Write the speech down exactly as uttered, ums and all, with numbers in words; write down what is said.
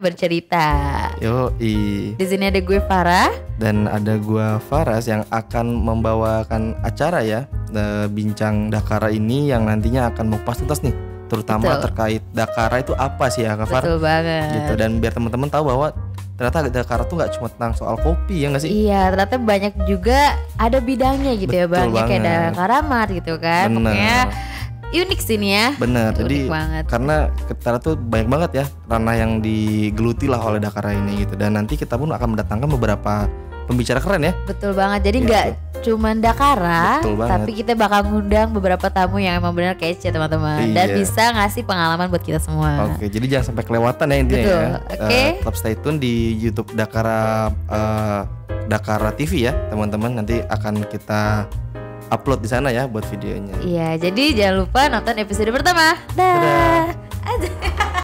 bercerita. Yoi. Di sini ada gue Farah dan ada gue Faras yang akan membawakan acara ya, e, bincang Dakara ini yang nantinya akan mengupas tuntas nih, terutama Betul. terkait Dakara itu apa sih ya Kak Far? Betul banget. Gitu, dan biar teman-teman tahu bahwa ternyata Dakara tuh nggak cuma tentang soal kopi ya nggak sih? Iya, ternyata banyak juga ada bidangnya gitu. Betul ya bang, ya kayak banget. Dakara Mart gitu kan. Bener. Pokoknya unik sih ini ya. Bener, Unik jadi banget. karena kita tuh banyak banget ya ranah yang digeluti lah oleh Dakara ini gitu, dan nanti kita pun akan mendatangkan beberapa pembicara keren ya. Betul banget. Jadi Gitu. nggak cuman Dakara, Betul banget. tapi kita bakal ngundang beberapa tamu yang emang benar kece teman-teman, dan Iya. bisa ngasih pengalaman buat kita semua. Oke, jadi jangan sampai kelewatan ya intinya Betul, ya. oke. Eh, tetap stay tune di YouTube Dakara eh, Dakara T V ya teman-teman, nanti akan kita upload di sana ya buat videonya. Iya, jadi jangan lupa nonton episode pertama. Dah. Dadah.